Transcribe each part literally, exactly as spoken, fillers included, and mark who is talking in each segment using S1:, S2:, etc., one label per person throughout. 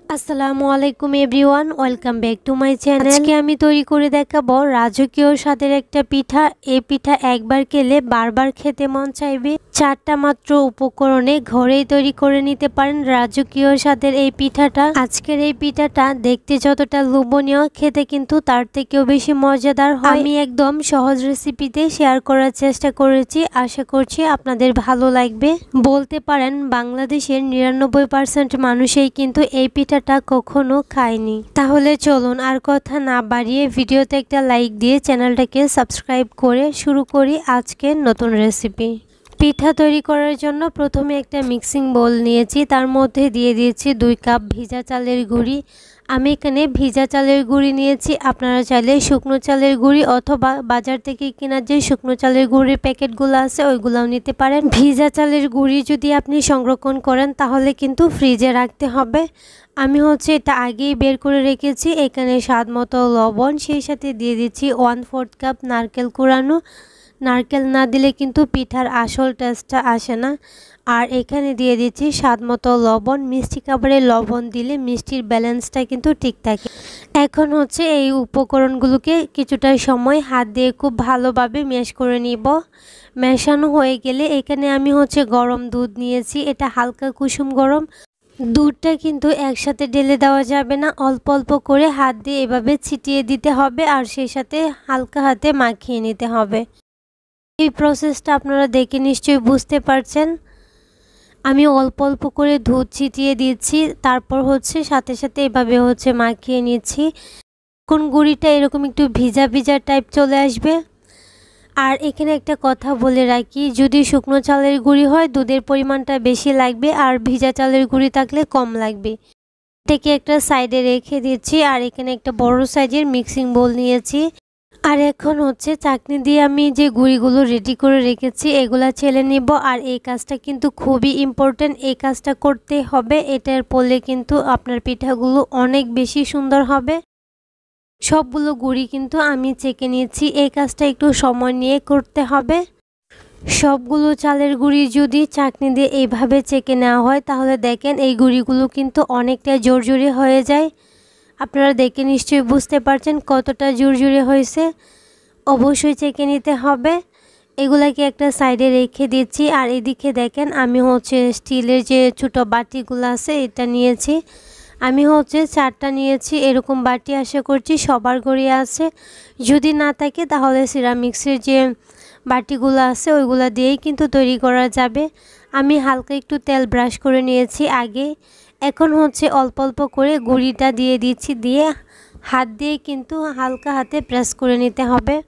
S1: আসসালামু আলাইকুম everyone, welcome back to my channel. আজকে আমি তৈরি করে দেখাবো রাজকীয় স্বাদের একটা পিঠা। এই পিঠা একবার খেলে বারবার খেতে মন চাইবে। চারটা মাত্র উপকরণে ঘরেই তৈরি করে নিতে পারেন রাজকীয় স্বাদের এই পিঠাটা। আজকের এই পিঠাটা দেখতে যতটা লোভনীয়, খেতে কিন্তু তার থেকেও বেশি মজাদার হয়। আমি একদম সহজ রেসিপিতে শেয়ার করার চেষ্টা করেছি, আশা করছি আপনাদের ভালো লাগবে। বলতে পারেন বাংলাদেশের নিরানব্বই পার্সেন্ট মানুষই কিন্তু এই পিঠা কখনো খায়নি। তাহলে চলুন আর কথা না বাড়িয়ে ভিডিওতে একটা লাইক দিয়ে চ্যানেলটাকে সাবস্ক্রাইব করে শুরু করি আজকের নতুন রেসিপি। পিঠা তৈরি করার জন্য প্রথমে একটা মিক্সিং বোল নিয়েছি, তার মধ্যে দিয়ে দিয়েছি দুই কাপ ভিজা চালের গুঁড়ি। আমি এখানে ভিজা চালের গুঁড়ি নিয়েছি, আপনারা চাইলে শুকনো চালের গুঁড়ি অথবা বাজার থেকে কেনা যে শুকনো চালের গুঁড়ির প্যাকেটগুলো আছে ওইগুলোও নিতে পারেন। ভিজা চালের গুঁড়ি যদি আপনি সংরক্ষণ করেন তাহলে কিন্তু ফ্রিজে রাখতে হবে। আমি হচ্ছে এটা আগেই বের করে রেখেছি। এখানে স্বাদ মতো লবণ, সেই সাথে দিয়ে দিচ্ছি ওয়ান ফোর্থ কাপ নারকেল কুড়ানো। নারকেল না দিলে কিন্তু পিঠার আসল টেস্টটা আসে না। আর এখানে দিয়ে দিচ্ছি স্বাদ মতো লবণ। মিষ্টি খাবারে লবণ দিলে মিষ্টির ব্যালেন্সটা কিন্তু ঠিক থাকে। এখন হচ্ছে এই উপকরণগুলোকে কিছুটা সময় হাত দিয়ে খুব ভালোভাবে ম্যাশ করে নিব। মেশানো হয়ে গেলে এখানে আমি হচ্ছে গরম দুধ নিয়েছি, এটা হালকা কুসুম গরম। দুধটা কিন্তু একসাথে ঢেলে দেওয়া যাবে না, অল্প অল্প করে হাত দিয়ে এভাবে ছিটিয়ে দিতে হবে আর সেই সাথে হালকা হাতে মাখিয়ে নিতে হবে। এই প্রসেসটা আপনারা দেখে নিশ্চয়ই বুঝতে পারছেন। আমি অল্প অল্প করে দুধ ছিটিয়ে দিচ্ছি, তারপর হচ্ছে সাথে সাথে এভাবে হচ্ছে মাখিয়ে নিচ্ছি। কোন গুঁড়িটা এরকম একটু ভিজা ভিজা টাইপ চলে আসবে। আর এখানে একটা কথা বলে রাখি, যদি শুকনো চালের গুঁড়ি হয় দুধের পরিমাণটা বেশি লাগবে, আর ভিজা চালের গুঁড়ি থাকলে কম লাগবে। এটাকে একটা সাইডে রেখে দিচ্ছি। আর এখানে একটা বড় সাইজের মিক্সিং বোল নিয়েছি। আর এখন হচ্ছে চাকনি দিয়ে আমি যে গুঁড়িগুলো রেডি করে রেখেছি এগুলা ছেলে নিব। আর এই কাজটা কিন্তু খুবই ইম্পর্টেন্ট, এই কাজটা করতে হবে। এটার পড়লে কিন্তু আপনার পিঠাগুলো অনেক বেশি সুন্দর হবে। সবগুলো গুঁড়ি কিন্তু আমি চেকে নিয়েছি, এই কাজটা একটু সময় নিয়ে করতে হবে। সবগুলো চালের গুঁড়ি যদি চাকনি দিয়ে এইভাবে চেকে নেওয়া হয় তাহলে দেখেন এই গুঁড়িগুলো কিন্তু অনেকটা জোরজোরে হয়ে যায়। আপনারা দেখে নিশ্চয়ই বুঝতে পারছেন কতটা জোরজোরে হয়েছে। অবশ্যই চেকে নিতে হবে। এগুলাকে একটা সাইডে রেখে দিচ্ছি। আর এদিকে দেখেন আমি হচ্ছে স্টিলের যে ছোটো বাটিগুলো আছে এটা নিয়েছি। আমি হচ্ছে চারটা নিয়েছি, এরকম বাটি আশা করছি সবার ঘরে আছে। যদি না থাকে তাহলে সিরামিক্সের যে বাটিগুলো আছে ওইগুলো দিয়েই কিন্তু তৈরি করা যাবে। আমি হালকা একটু তেল ব্রাশ করে নিয়েছি আগে। এখন হচ্ছে অল্প অল্প করে গুঁড়িটা দিয়ে দিচ্ছি, দিয়ে হাত দিয়ে কিন্তু হালকা হাতে প্রেস করে নিতে হবে।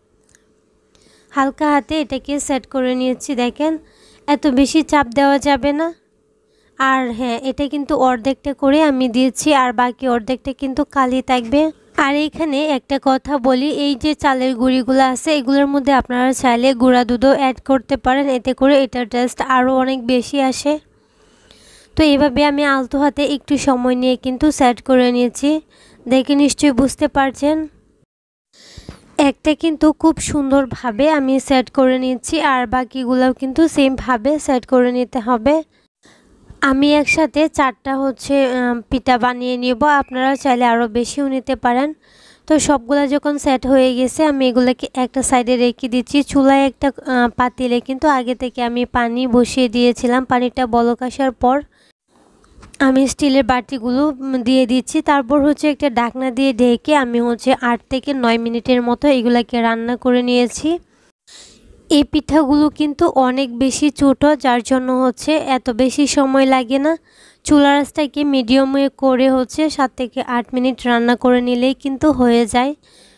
S1: হালকা হাতে এটাকে সেট করে নিয়েছি, দেখেন এত বেশি চাপ দেওয়া যাবে না। আর হ্যাঁ, এটা কিন্তু অর্ধেকটা করে আমি দিয়েছি, আর বাকি অর্ধেকটা কিন্তু খালি থাকবে। আর এইখানে একটা কথা বলি, এই যে চালের গুঁড়িগুলো আছে এগুলোর মধ্যে আপনারা চাইলে গুঁড়া দুধও অ্যাড করতে পারেন, এতে করে এটার টেস্ট আরও অনেক বেশি আসে। তো এইভাবে আমি আলতো হাতে একটু সময় নিয়ে কিন্তু সেট করে নিয়েছি, দেখে নিশ্চয়ই বুঝতে পারছেন। একটা কিন্তু খুব সুন্দরভাবে আমি সেট করে নিচ্ছি, আর বাকিগুলোও কিন্তু সেমভাবে সেট করে নিতে হবে। আমি একসাথে চারটা হচ্ছে পিঠা বানিয়ে নিব, আপনারা চাইলে আরও বেশিও নিতে পারেন। তো সবগুলো যখন সেট হয়ে গেছে আমি এগুলোকে একটা সাইডে রেখে দিচ্ছি। চুলায় একটা পাতিলে কিন্তু আগে থেকে আমি পানি বসিয়ে দিয়েছিলাম। পানিটা বলক আসার পর আমি স্টিলের বাটিগুলো দিয়ে দিচ্ছি, তারপর হচ্ছে একটা ঢাকনা দিয়ে ঢেকে আমি হচ্ছে আট থেকে নয় মিনিটের মতো এগুলাকে রান্না করে নিয়েছি। এই পিঠাগুলো কিন্তু অনেক বেশি ছোটো, যার জন্য হচ্ছে এত বেশি সময় লাগে না। চুলা রাসটাকে মিডিয়ামে করে হচ্ছে সাত থেকে আট মিনিট রান্না করে নিলেই কিন্তু হয়ে যায়।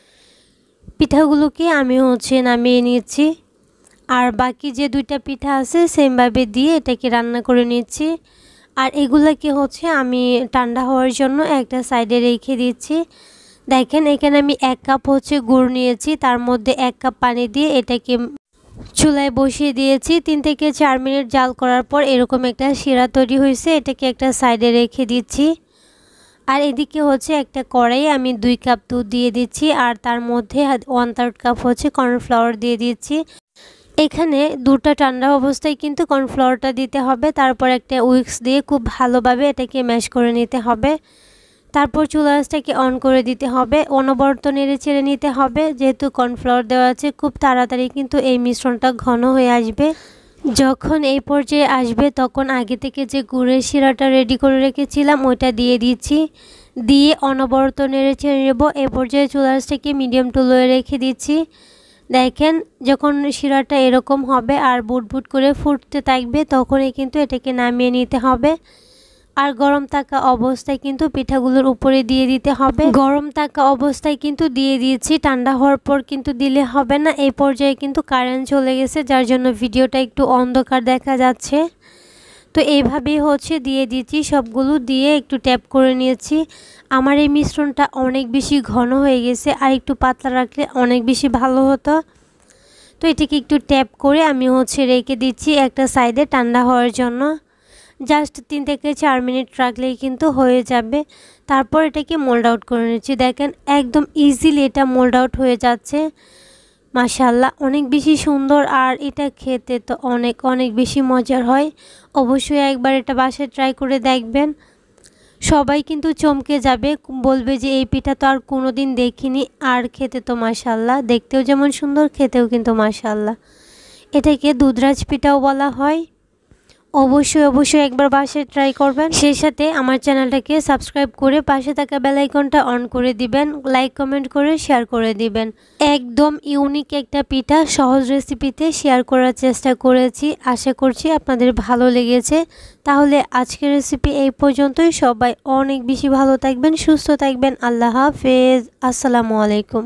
S1: পিঠাগুলোকে আমি হচ্ছে নামিয়ে নিচ্ছি, আর বাকি যে দুইটা পিঠা আছে সেমভাবে দিয়ে এটাকে রান্না করে নিচ্ছি। আর এগুলাকে হচ্ছে আমি ঠান্ডা হওয়ার জন্য একটা সাইডে রেখে দিচ্ছি। দেখেন এখানে আমি এক কাপ হচ্ছে গুড় নিয়েছি, তার মধ্যে এক কাপ পানি দিয়ে এটাকে চুলায় বসিয়ে দিয়েছি। তিন থেকে চার মিনিট জাল করার পর এরকম একটা শিরা তৈরি হয়েছে, এটাকে একটা সাইডে রেখে দিচ্ছি। আর এদিকে হচ্ছে একটা কড়াই আমি দুই কাপ দুধ দিয়ে দিচ্ছি, আর তার মধ্যে ওয়ান থার্ড কাপ হচ্ছে কর্নফ্লাওয়ার দিয়ে দিচ্ছি। এখানে দুধটা ঠান্ডা অবস্থায় কিন্তু কর্নফ্লাওয়ারটা দিতে হবে, তারপর একটা উইক্স দিয়ে খুব ভালোভাবে এটাকে ম্যাশ করে নিতে হবে। তারপর চুলা আঁচটাকে অন করে দিতে হবে, অনবরত নেড়ে চেড়ে নিতে হবে। যেহেতু কর্নফ্লাওয়ার দেওয়া আছে খুব তাড়াতাড়ি কিন্তু এই মিশ্রণটা ঘন হয়ে আসবে। যখন এই পর্যায়ে আসবে তখন আগে থেকে যে গুড়ের শিরাটা রেডি করে রেখেছিলাম ওইটা দিয়ে দিচ্ছি, দিয়ে অনবরত নেড়ে চেড়ে নেব। এই পর্যায়ে চুলা আঁচটাকে মিডিয়াম টু লোয়ে রেখে দিচ্ছি। দেখেন যখন শিরাটা এরকম হবে আর বুটবুট করে ফুটতে থাকবে তখনই কিন্তু এটাকে নামিয়ে নিতে হবে। আর গরম থাকা অবস্থায় কিন্তু পিঠাগুলোর উপরে দিয়ে দিতে হবে। গরম থাকা অবস্থায় কিন্তু দিয়ে দিয়েছি, ঠান্ডা হওয়ার পর কিন্তু দিলে হবে না। এই পর্যায়ে কিন্তু কারেন্ট চলে গেছে, যার জন্য ভিডিওটা একটু অন্ধকার দেখা যাচ্ছে। তো এইভাবেই হচ্ছে দিয়ে দিচ্ছি, সবগুলো দিয়ে একটু ট্যাপ করে নিয়েছি। আমার এই মিশ্রণটা অনেক বেশি ঘন হয়ে গেছে, আর একটু পাতলা রাখলে অনেক বেশি ভালো হতো। তো এটাকে একটু ট্যাপ করে আমি হচ্ছে রেখে দিচ্ছি একটা সাইডে ঠান্ডা হওয়ার জন্য। জাস্ট তিন থেকে চার মিনিট রাখলেই কিন্তু হয়ে যাবে। তারপর এটাকে মোল্ড আউট করে নিচ্ছি। দেখেন একদম ইজিলি এটা মোল্ড আউট হয়ে যাচ্ছে। মাশাআল্লাহ অনেক বেশি সুন্দর, আর এটা খেতে তো অনেক অনেক বেশি মজার হয়। অবশ্যই একবার এটা বাসায় ট্রাই করে দেখবেন, সবাই কিন্তু চমকে যাবে, বলবে যে এই পিঠা তো আর কোনো দিন দেখিনি। আর খেতে তো মাশাআল্লাহ, দেখতেও যেমন সুন্দর খেতেও কিন্তু মাশাআল্লাহ। এটাকে দুধরাজ পিঠাও বলা হয়। অবশ্যই অবশ্যই একবার বাসায় ট্রাই করবেন। সেই সাথে আমার চ্যানেলটাকে সাবস্ক্রাইব করে পাশে থাকা বেল আইকনটা অন করে দিবেন, লাইক কমেন্ট করে শেয়ার করে দিবেন। একদম ইউনিক একটা পিঠা সহজ রেসিপিতে শেয়ার করার চেষ্টা করেছি, আশা করছি আপনাদের ভালো লেগেছে। তাহলে আজকের রেসিপি এই পর্যন্তই। সবাই অনেক বেশি ভালো থাকবেন, সুস্থ থাকবেন। আল্লাহ হাফেজ, আসসালামু আলাইকুম।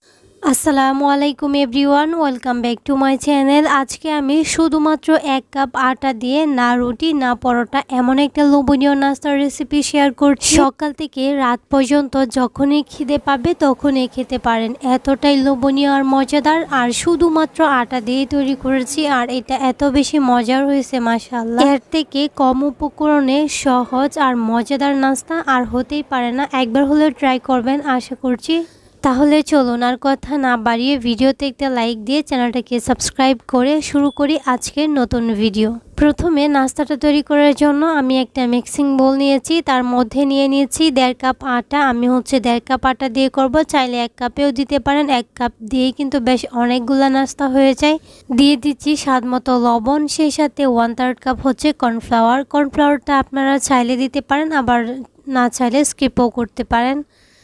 S1: আসসালামু আলাইকুম everyone, welcome back to my channel. আজকে আমি শুধুমাত্র এক কাপ আটা দিয়ে না রুটি না পরোটা এমন একটা লোভনীয় নাস্তার রেসিপি শেয়ার করছি। সকাল থেকে রাত পর্যন্ত যখনই খিদে পাবে তখনই খেতে পারেন, এতটাই লোভনীয় আর মজাদার। আর শুধুমাত্র আটা দিয়ে তৈরি করেছি, আর এটা এত বেশি মজার হয়েছে মাশাআল্লাহ। এর থেকে কম উপকরণে সহজ আর মজাদার নাস্তা আর হতেই পারে না। একবার হলেও ট্রাই করবেন আশা করছি। তাহলে চলুন আর কথা না বাড়িয়ে ভিডিওতে একটা লাইক দিয়ে চ্যানেলটাকে সাবস্ক্রাইব করে শুরু করি আজকের নতুন ভিডিও। প্রথমে নাস্তাটা তৈরি করার জন্য আমি একটা মিক্সিং বোল নিয়েছি, তার মধ্যে নিয়ে নিয়েছি দেড় কাপ আটা। আমি হচ্ছে দেড় কাপ আটা দিয়ে করব, চাইলে এক কাপেও দিতে পারেন। এক কাপ দিয়েই কিন্তু বেশ অনেকগুলো নাস্তা হয়ে যায়। দিয়ে দিচ্ছি স্বাদ মতো লবণ, সেই সাথে ওয়ান থার্ড কাপ হচ্ছে কর্নফ্লাওয়ার। কর্নফ্লাওয়ারটা আপনারা চাইলে দিতে পারেন, আবার না চাইলে স্কিপও করতে পারেন।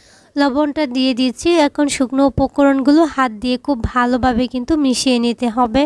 S1: লবণটা দিয়ে দিচ্ছি। এখন শুকনো উপকরণগুলো হাত দিয়ে খুব ভালোভাবে কিন্তু মিশিয়ে নিতে হবে।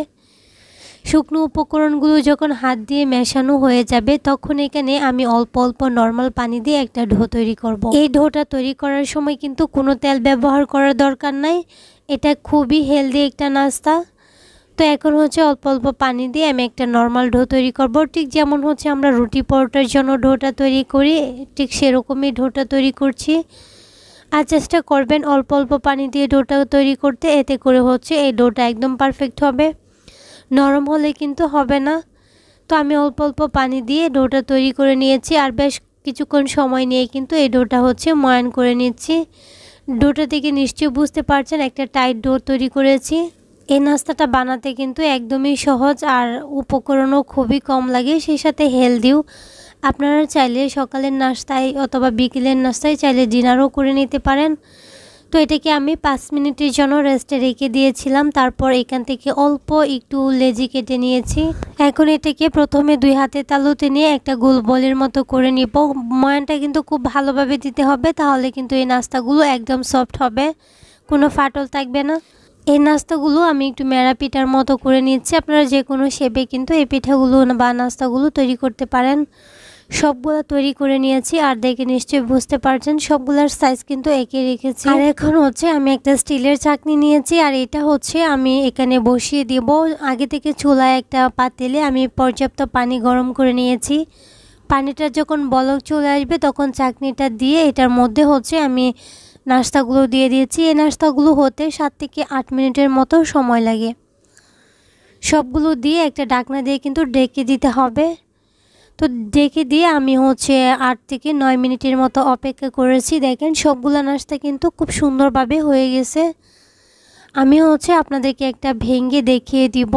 S1: শুকনো উপকরণগুলো যখন হাত দিয়ে মেশানো হয়ে যাবে তখন এখানে আমি অল্প অল্প নর্মাল পানি দিয়ে একটা ডো তৈরি করব। এই ডোটা তৈরি করার সময় কিন্তু কোনো তেল ব্যবহার করার দরকার নাই, এটা খুবই হেলদি একটা নাস্তা। তো এখন হচ্ছে অল্প অল্প পানি দিয়ে আমি একটা নর্মাল ডো তৈরি করব, ঠিক যেমন হচ্ছে আমরা রুটি পরোটার জন্য ডোটা তৈরি করি, ঠিক সেরকমই ডোটা তৈরি করছি। আর চেষ্টা করবেন অল্প অল্প পানি দিয়ে ডোটা তৈরি করতে, এতে করে হচ্ছে এই ডোটা একদম পারফেক্ট হবে, নরম হলে কিন্তু হবে না। তো আমি অল্প অল্প পানি দিয়ে ডোটা তৈরি করে নিয়েছি, আর বেশ কিছুক্ষণ সময় নিয়ে কিন্তু এই ডোটা হচ্ছে ময়ান করে নিচ্ছি। ডোটা থেকে নিশ্চয়ই বুঝতে পারছেন একটা টাইট ডো তৈরি করেছি। এই নাস্তাটা বানাতে কিন্তু একদমই সহজ, আর উপকরণও খুবই কম লাগে, সেই সাথে হেলদিও। আপনারা চাইলে সকালের নাস্তায় অথবা বিকেলের নাস্তায় চাইলে ডিনারও করে নিতে পারেন। তো এটাকে আমি পাঁচ মিনিটের জন্য রেস্টে রেখে দিয়েছিলাম, তারপর এখান থেকে অল্প একটু লেজি কেটে নিয়েছি। এখন এটাকে প্রথমে দুই হাতে তালুতে নিয়ে একটা গোল বলের মতো করে নিব। ময়ানটা কিন্তু খুব ভালোভাবে দিতে হবে, তাহলে কিন্তু এই নাস্তাগুলো একদম সফট হবে, কোনো ফাটল থাকবে না। এই নাস্তাগুলো আমি একটু মেরা পিঠার মতো করে নিচ্ছি। আপনারা যে কোনো শেপে কিন্তু এই পিঠাগুলো বা নাস্তাগুলো তৈরি করতে পারেন। সবগুলো তৈরি করে নিয়েছি, আর দেখে নিশ্চয়ই বুঝতে পারছেন সবগুলোর সাইজ কিন্তু একই রেখেছি। আর এখন হচ্ছে আমি একটা স্টিলের চাকনি নিয়েছি, আর এটা হচ্ছে আমি এখানে বসিয়ে দিব। আগে থেকে চুলায় একটা পাতিলে আমি পর্যাপ্ত পানি গরম করে নিয়েছি। পানিটা যখন বলক চলে আসবে তখন চাকনিটা দিয়ে এটার মধ্যে হচ্ছে আমি নাস্তাগুলো দিয়ে দিয়েছি। এই নাস্তাগুলো হতে সাত থেকে আট মিনিটের মতো সময় লাগে। সবগুলো দিয়ে একটা ঢাকনা দিয়ে কিন্তু ঢেকে দিতে হবে। তো ঢেকে দিয়ে আমি হচ্ছে আট থেকে নয় মিনিটের মতো অপেক্ষা করেছি। দেখেন সবগুলো নাস্তা কিন্তু খুব সুন্দরভাবে হয়ে গেছে। আমি হচ্ছে আপনাদেরকে একটা ভেঙে দেখিয়ে দিব।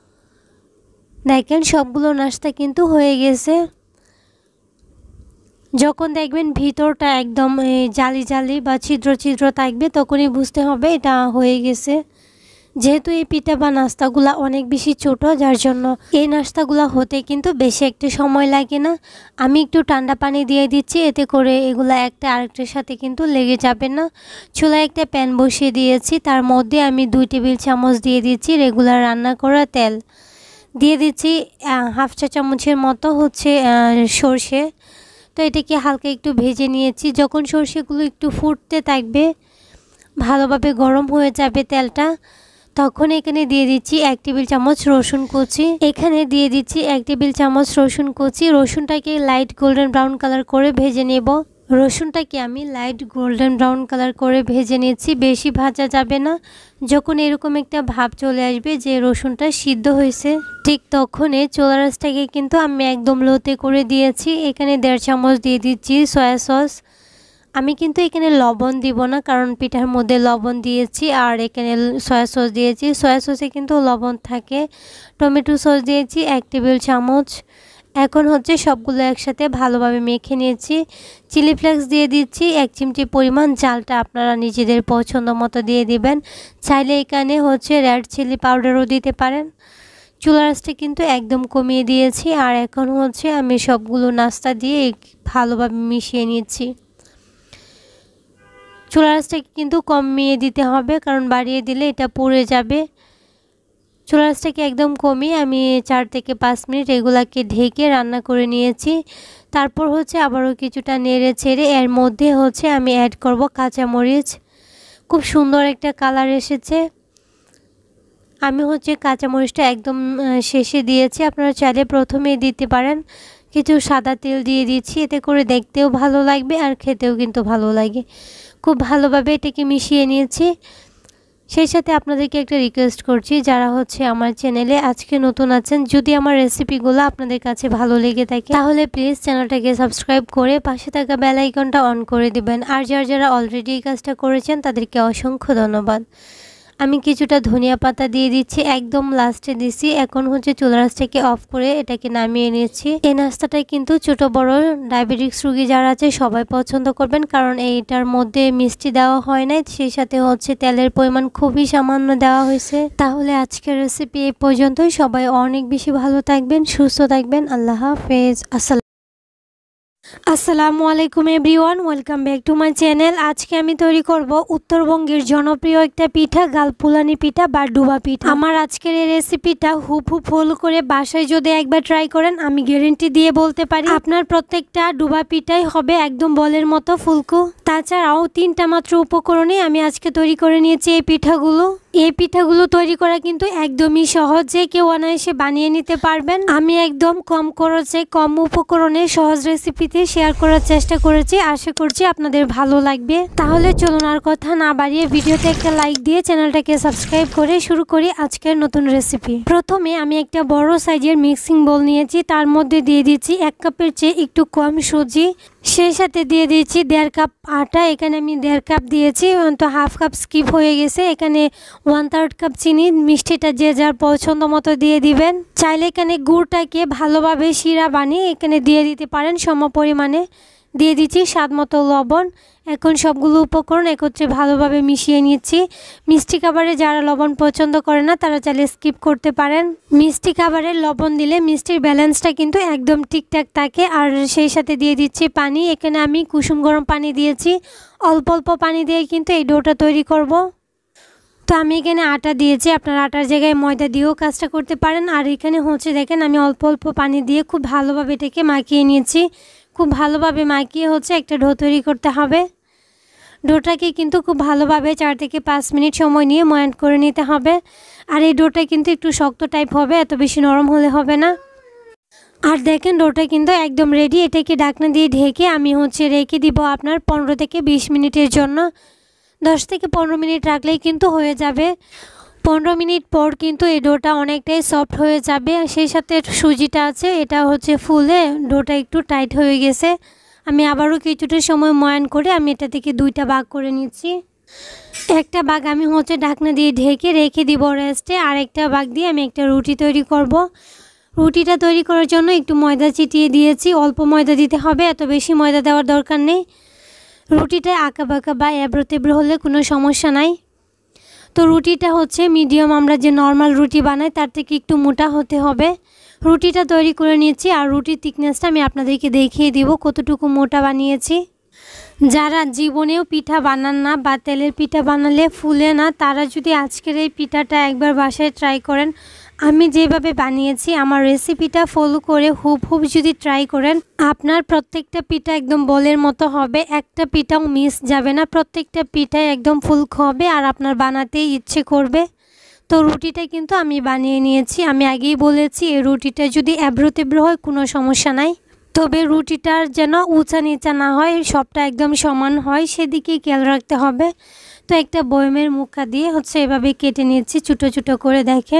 S1: দেখেন সবগুলো নাস্তা কিন্তু হয়ে গেছে। যখন দেখবেন ভিতরটা একদম জালি জালি বা ছিদ্র ছিদ্র থাকবে তখনই বুঝতে হবে এটা হয়ে গেছে। যেহেতু এই পিঠা বা নাস্তাগুলো অনেক বেশি ছোট, যার জন্য এই নাস্তাগুলো হতে কিন্তু বেশি একটা সময় লাগে না। আমি একটু ঠান্ডা পানি দিয়ে দিচ্ছি, এতে করে এগুলো একটা আরেকটার সাথে কিন্তু লেগে যাবে না। চুলায় একটা প্যান বসিয়ে দিয়েছি, তার মধ্যে আমি দুই টেবিল চামচ দিয়ে দিচ্ছি রেগুলার রান্না করা তেল। দিয়ে দিচ্ছি হাফ চা চামচের মতো হচ্ছে সর্ষে। তো এটাকে হালকা একটু ভেজে নিয়েছি। যখন সর্ষেগুলো একটু ফুটতে থাকবে, ভালোভাবে গরম হয়ে যাবে তেলটা, তখন এখানে দিয়ে দিচ্ছি এক টেবিল চামচ রসুন কুচি। এখানে দিয়ে দিচ্ছি এক টেবিল চামচ রসুন কুচি। রসুনটাকে লাইট গোল্ডেন ব্রাউন কালার করে ভেজে নেব। রসুনটাকে আমি লাইট গোল্ডেন ব্রাউন কালার করে ভেজে নিয়েছি, বেশি ভাজা যাবে না। যখন এরকম একটা ভাব চলে আসবে যে রসুনটা সিদ্ধ হয়েছে, ঠিক তখনই চুলা রাসটাকে কিন্তু আমি একদম লোতে করে দিয়েছি। এখানে দেড় চামচ দিয়ে দিচ্ছি সয়া সস। আমি কিন্তু এখানে লবণ দিব না, কারণ পিঠার মধ্যে লবণ দিয়েছি আর এখানে সয়া সস দিয়েছি। সয়া সসে কিন্তু লবণ থাকে। টমেটো সস দিয়েছি এক টেবিল চামচ। এখন হচ্ছে সবগুলো একসাথে ভালোভাবে মেখে নিয়েছি। চিলি ফ্লেক্স দিয়ে দিচ্ছি এক চিমটি পরিমাণ, জালটা আপনারা নিজেদের পছন্দ মতো দিয়ে দিবেন। চাইলে এখানে হচ্ছে রেড চিলি পাউডারও দিতে পারেন। চুলা রাসটা কিন্তু একদম কমিয়ে দিয়েছি। আর এখন হচ্ছে আমি সবগুলো নাস্তা দিয়ে ভালোভাবে মিশিয়ে নিচ্ছি। চুলা রাসটাকে কিন্তু কমিয়ে দিতে হবে, কারণ বাড়িয়ে দিলে এটা পুড়ে যাবে। চুলা রাসটাকে একদম কমিয়ে আমি চার থেকে পাঁচ মিনিট এগুলাকে ঢেকে রান্না করে নিয়েছি। তারপর হচ্ছে আবারও কিছুটা নেড়ে ছেড়ে এর মধ্যে হচ্ছে আমি অ্যাড করব কাঁচামরিচ। খুব সুন্দর একটা কালার এসেছে। আমি হচ্ছে কাঁচামরিচটা একদম শেষে দিয়েছি, আপনারা চাইলে প্রথমে দিতে পারেন। কিছু সাদা তেল দিয়ে দিচ্ছি, এতে করে দেখতেও ভালো লাগবে আর খেতেও কিন্তু ভালো লাগে। খুব ভালোভাবে এটাকে মিশিয়ে নিয়েছি। সেই সাথে আপনাদেরকে একটা রিকোয়েস্ট করছি, যারা হচ্ছে আমার চ্যানেলে আজকে নতুন আছেন, যদি আমার রেসিপিগুলো আপনাদের কাছে ভালো লেগে থাকে তাহলে প্লিজ চ্যানেলটাকে সাবস্ক্রাইব করে পাশে থাকা বেল আইকনটা অন করে দিবেন। আর যারা যারা অলরেডি এই কাজটা করেছেন তাদেরকে অসংখ্য ধন্যবাদ। আমি কিছুটা ধনিয়া পাতা দিয়ে দিচ্ছি, একদম লাস্টে দিছি। এখন হচ্ছে চুলা রাসটাকে অফ করে এটাকে নামিয়ে নিয়েছি। এই নাস্তাটাই কিন্তু ছোট বড় ডায়াবেটিক্স রোগী যারা আছে সবাই পছন্দ করবেন, কারণ এইটার মধ্যে মিষ্টি দেওয়া হয় নাই, সেই সাথে হচ্ছে তেলের পরিমাণ খুবই সামান্য দেওয়া হয়েছে। তাহলে আজকের রেসিপি এই পর্যন্তই। সবাই অনেক বেশি ভালো থাকবেন, সুস্থ থাকবেন। আল্লাহ হাফেজ। আসসালাম আসসালামু আলাইকুম everyone, welcome back to my channel. আজকে আমি তৈরি করব উত্তরবঙ্গের জনপ্রিয় একটা পিঠা, গালপুলানি পিঠা বা ডুবা পিঠা। আমার আজকের এই রেসিপিটা হুবহু ফলো করে বাসায় যদি একবার ট্রাই করেন, আমি গ্যারান্টি দিয়ে বলতে পারি আপনার প্রত্যেকটা ডুবা পিঠাই হবে একদম বলের মতো ফুলকো। তাছাড়াও তিনটা মাত্র উপকরণে আমি আজকে তৈরি করে নিয়েছি এই পিঠাগুলো। এই পিঠাগুলো তৈরি করা কিন্তু একদমই সহজ, যে কেউ অনায়াসে বানিয়ে নিতে পারবেন। আমি একদম কম খরচে কম উপকরণে সহজ রেসিপিতে শেয়ার করার চেষ্টা করেছি, আশা করছি আপনাদের ভালো লাগবে। তাহলে চলুন আর কথা না বাড়িয়ে ভিডিওতে একটা লাইক দিয়ে চ্যানেলটাকে সাবস্ক্রাইব করে শুরু করি আজকের নতুন রেসিপি। প্রথমে আমি একটা বড় সাইজের মিক্সিং বোল নিয়েছি, তার মধ্যে দিয়ে দিচ্ছি এক কাপের চেয়ে একটু কম সুজি, সেই সাথে দিয়ে দিয়েছি দেড় কাপ আটা। এখানে আমি দেড় কাপ দিয়েছি, তো হাফ কাপ স্কিপ হয়ে গেছে। এখানে ওয়ান থার্ড কাপ চিনি, মিষ্টিটা যে যার পছন্দ মতো দিয়ে দিবেন। চাইলে এখানে গুড়টাকে ভালোভাবে শিরা বানিয়ে এখানে দিয়ে দিতে পারেন সম পরিমাণে। দিয়ে দিচ্ছি স্বাদ মতো লবণ। এখন সবগুলো উপকরণ একত্রে ভালোভাবে মিশিয়ে নিচ্ছি। মিষ্টি খাবারে যারা লবণ পছন্দ করে না তারা চাইলে স্কিপ করতে পারেন। মিষ্টি খাবারে লবণ দিলে মিষ্টির ব্যালেন্সটা কিন্তু একদম ঠিকঠাক থাকে। আর সেই সাথে দিয়ে দিচ্ছি পানি। এখানে আমি কুসুম গরম পানি দিয়েছি। অল্প অল্প পানি দিয়ে কিন্তু এই ডোটা তৈরি করব। তো আমি এখানে আটা দিয়েছি, আপনারা আটার জায়গায় ময়দা দিয়েও কাজটা করতে পারেন। আর এখানে হচ্ছে দেখেন আমি অল্প অল্প পানি দিয়ে খুব ভালোভাবে এটাকে মাখিয়ে নিয়েছি। খুব ভালোভাবে মাখিয়ে হচ্ছে একটা ডো তৈরি করতে হবে। ডোটাকে কিন্তু খুব ভালোভাবে চার থেকে পাঁচ মিনিট সময় নিয়ে ময়ান করে নিতে হবে। আর এই ডোটা কিন্তু একটু শক্ত টাইপ হবে, এত বেশি নরম হলে হবে না। আর দেখেন ডোটা কিন্তু একদম রেডি। এটাকে ঢাকনা দিয়ে ঢেকে আমি হচ্ছে রেখে দিব আপনার পনেরো থেকে বিশ মিনিটের জন্য। দশ থেকে পনেরো মিনিট রাখলেই কিন্তু হয়ে যাবে। পনেরো মিনিট পর কিন্তু এই ডোটা অনেকটাই সফট হয়ে যাবে। সেই সাথে সুজিটা আছে এটা হচ্ছে ফুলে ডোটা একটু টাইট হয়ে গেছে। আমি আবারও কিছুটা সময় ময়ান করে আমি এটা থেকে দুইটা ভাগ করে নিচ্ছি। একটা ভাগ আমি হচ্ছে ঢাকনা দিয়ে ঢেকে রেখে দিব রেস্টে, আর একটা ভাগ দিয়ে আমি একটা রুটি তৈরি করব। রুটিটা তৈরি করার জন্য একটু ময়দা চিটিয়ে দিয়েছি, অল্প ময়দা দিতে হবে, এত বেশি ময়দা দেওয়ার দরকার নেই। রুটিটা আঁকা বাঁকা বা এবড়ো তেবড়ো হলে কোনো সমস্যা নাই। তো রুটিটা হচ্ছে মিডিয়াম, আমরা যে নর্মাল রুটি বানাই তার থেকে একটু মোটা হতে হবে। রুটিটা তৈরি করে নিয়েছি, আর রুটির থিকনেসটা আমি আপনাদেরকে দেখিয়ে দিব কতটুকু মোটা বানিয়েছি। যারা জীবনেও পিঠা বানান না বা তেলের পিঠা বানালে ফুলে না, তারা যদি আজকের এই পিঠাটা একবার বাসায় ট্রাই করেন, আমি যেভাবে বানিয়েছি আমার রেসিপিটা ফলো করে হুবহুব যদি ট্রাই করেন, আপনার প্রত্যেকটা পিঠা একদম বলের মতো হবে, একটা পিঠাও মিস যাবে না, প্রত্যেকটা পিঠাই একদম ফুলকো হবে আর আপনার বানাতেই ইচ্ছে করবে। তো রুটিটা কিন্তু আমি বানিয়ে নিয়েছি। আমি আগেই বলেছি এই রুটিটা যদি এবড়ো তেবড়ো হয় কোনো সমস্যা নাই, তবে রুটিটার যেন উঁচা নিচা না হয়, সবটা একদম সমান হয়, সেদিকে খেয়াল রাখতে হবে। তো একটা বয়মের মুখা দিয়ে হচ্ছে এভাবে কেটে নিয়েছি ছোটো ছোটো করে, দেখেন।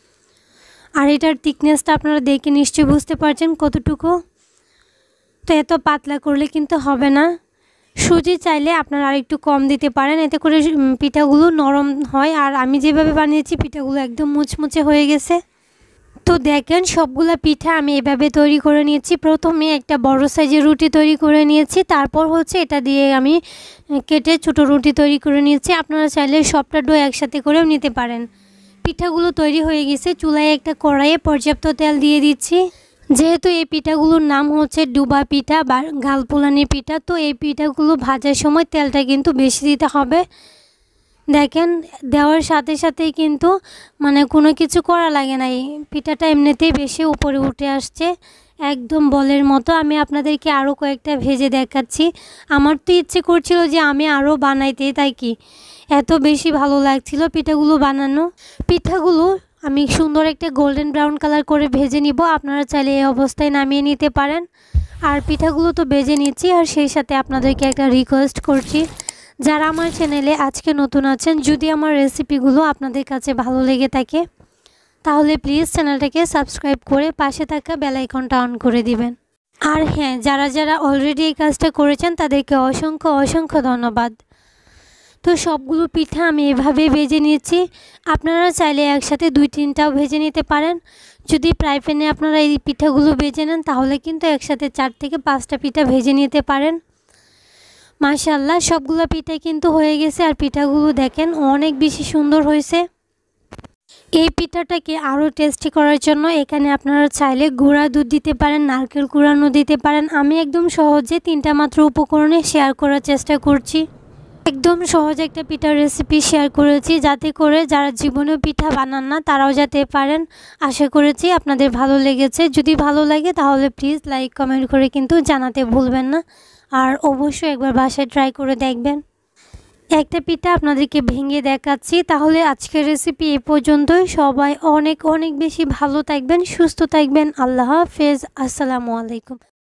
S1: আর এটার থিকনেসটা আপনারা দেখে নিশ্চয়ই বুঝতে পারছেন কতটুকু। তো এত পাতলা করলে কিন্তু হবে না। সুজি চাইলে আপনারা আর একটু কম দিতে পারেন, এতে করে পিঠাগুলো নরম হয়। আর আমি যেভাবে বানিয়েছি পিঠাগুলো একদম মুচমুচে হয়ে গেছে। তো দেখেন সবগুলা পিঠা আমি এভাবে তৈরি করে নিয়েছি। প্রথমে একটা বড় সাইজের রুটি তৈরি করে নিয়েছি, তারপর হচ্ছে এটা দিয়ে আমি কেটে ছোটো রুটি তৈরি করে নিয়েছি। আপনারা চাইলে সবটা ডো একসাথে করেও নিতে পারেন। পিঠাগুলো তৈরি হয়ে গেছে, চুলায় একটা কড়াইয়ে পর্যাপ্ত তেল দিয়ে দিচ্ছি। যেহেতু এই পিঠাগুলোর নাম হচ্ছে ডুবা পিঠা বা গালপোলানি পিঠা, তো এই পিঠাগুলো ভাজার সময় তেলটা কিন্তু বেশি দিতে হবে। দেখেন দেওয়ার সাথে সাথেই কিন্তু মানে কোনো কিছু করা লাগে না, এই পিঠাটা এমনিতেই বেশি উপরে উঠে আসছে একদম বলের মতো। আমি আপনাদেরকে আরও কয়েকটা ভেজে দেখাচ্ছি। আমার তো ইচ্ছে করছিল যে আমি আরও বানাইতে, তাই কি এত বেশি ভালো লাগছিল পিঠাগুলো বানানো। পিঠাগুলো আমি সুন্দর একটা গোল্ডেন ব্রাউন কালার করে ভেজে নিব, আপনারা চাইলে এই অবস্থায় নামিয়ে নিতে পারেন। আর পিঠাগুলো তো ভেজে নিচ্ছি, আর সেই সাথে আপনাদেরকে একটা রিকোয়েস্ট করছি, যারা আমার চ্যানেলে আজকে নতুন আছেন, যদি আমার রেসিপিগুলো আপনাদের কাছে ভালো লেগে থাকে তাহলে প্লিজ চ্যানেলটাকে সাবস্ক্রাইব করে পাশে থাকা বেল আইকনটা অন করে দিবেন। আর হ্যাঁ, যারা যারা অলরেডি এই কাজটা করেছেন তাদেরকে অসংখ্য অসংখ্য ধন্যবাদ। তো সবগুলো পিঠা আমি এভাবে ভেজে নিয়েছি। আপনারা চাইলে একসাথে দুই তিনটাও ভেজে নিতে পারেন। যদি ফ্রাই প্যানে আপনারা এই পিঠাগুলো ভেজে নেন তাহলে কিন্তু একসাথে চার থেকে পাঁচটা পিঠা ভেজে নিতে পারেন। মাশাআল্লাহ সবগুলো পিঠা কিন্তু হয়ে গেছে, আর পিঠাগুলো দেখেন অনেক বেশি সুন্দর হয়েছে। এই পিঠাটাকে আরও টেস্টি করার জন্য এখানে আপনারা চাইলে গুঁড়া দুধ দিতে পারেন, নারকেল কুড়ানো দিতে পারেন। আমি একদম সহজে তিনটা মাত্র উপকরণে শেয়ার করার চেষ্টা করছি। একদম সহজ একটা পিঠার রেসিপি শেয়ার করেছি, যাতে করে যারা জীবনেও পিঠা বানান না তারাও যেতে পারেন। আশা করেছি আপনাদের ভালো লেগেছে। যদি ভালো লাগে তাহলে প্লিজ লাইক কমেন্ট করে কিন্তু জানাতে ভুলবেন না। আর অবশ্যই একবার বাসায় ট্রাই করে দেখবেন। একটা পিঠা আপনাদেরকে ভেঙে দেখাচ্ছি। তাহলে আজকের রেসিপি এ পর্যন্তই। সবাই অনেক অনেক বেশি ভালো থাকবেন, সুস্থ থাকবেন। আল্লাহ হাফেজ, আসসালামু আলাইকুম।